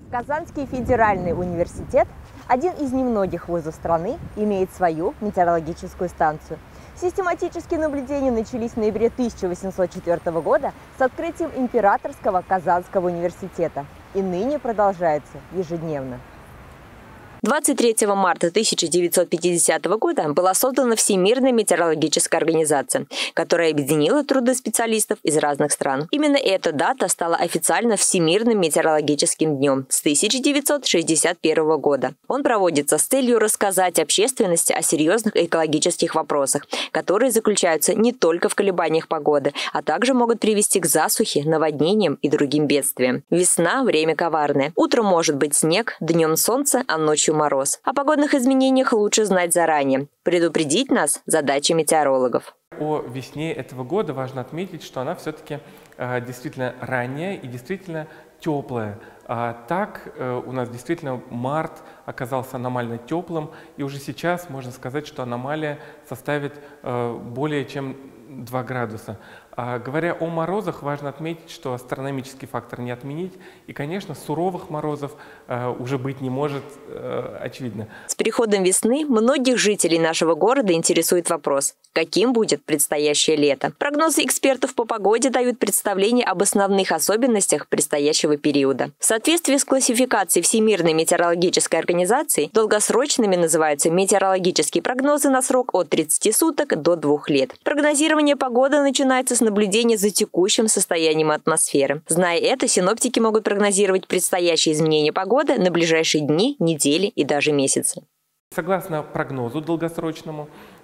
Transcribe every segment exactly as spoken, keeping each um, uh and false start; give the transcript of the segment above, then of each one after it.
Казанский федеральный университет, один из немногих вузов страны, имеет свою метеорологическую станцию. Систематические наблюдения начались в ноябре тысяча восемьсот четвёртого года с открытием Императорского Казанского университета и ныне продолжаются ежедневно. двадцать третьего марта тысяча девятьсот пятидесятого года была создана Всемирная метеорологическая организация, которая объединила труды специалистов из разных стран. Именно эта дата стала официально Всемирным метеорологическим днем с тысяча девятьсот шестьдесят первого года. Он проводится с целью рассказать общественности о серьезных экологических вопросах, которые заключаются не только в колебаниях погоды, а также могут привести к засухе, наводнениям и другим бедствиям. Весна – время коварное. Утром может быть снег, днем солнце, а ночью мороз. О погодных изменениях лучше знать заранее. Предупредить нас – задача метеорологов. О весне этого года важно отметить, что она все-таки э, действительно ранняя и действительно теплая. А так э, у нас действительно март оказался аномально теплым, и уже сейчас можно сказать, что аномалия составит э, более чем два градуса. А говоря о морозах, важно отметить, что астрономический фактор не отменить, и, конечно, суровых морозов э, уже быть не может, э, очевидно. С приходом весны многих жителей нашего города интересует вопрос, каким будет предстоящее лето. Прогнозы экспертов по погоде дают представление об основных особенностях предстоящего периода. В соответствии с классификацией Всемирной метеорологической организации, долгосрочными называются метеорологические прогнозы на срок от тридцати суток до двух лет. Прогнозирование погоды начинается с наблюдения за текущим состоянием атмосферы. Зная это, синоптики могут прогнозировать предстоящие изменения погоды на ближайшие дни, недели и даже месяцы. Согласно прогнозу долгосрочному,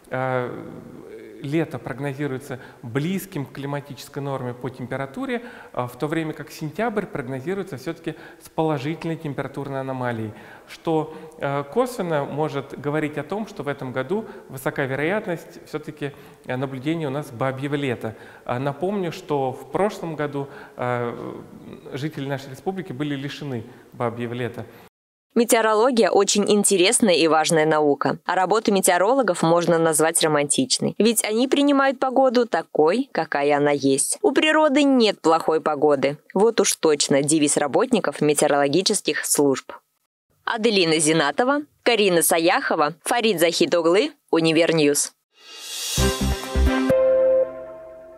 лето прогнозируется близким к климатической норме по температуре, в то время как сентябрь прогнозируется все-таки с положительной температурной аномалией, что косвенно может говорить о том, что в этом году высока вероятность все-таки наблюдения у нас бабьего лета. Напомню, что в прошлом году жители нашей республики были лишены бабьего лета. Метеорология – очень интересная и важная наука, а работу метеорологов можно назвать романтичной. Ведь они принимают погоду такой, какая она есть. У природы нет плохой погоды. Вот уж точно девиз работников метеорологических служб. Аделина Зинатова, Карина Саяхова, Фарид Захитоглы, Универньюз.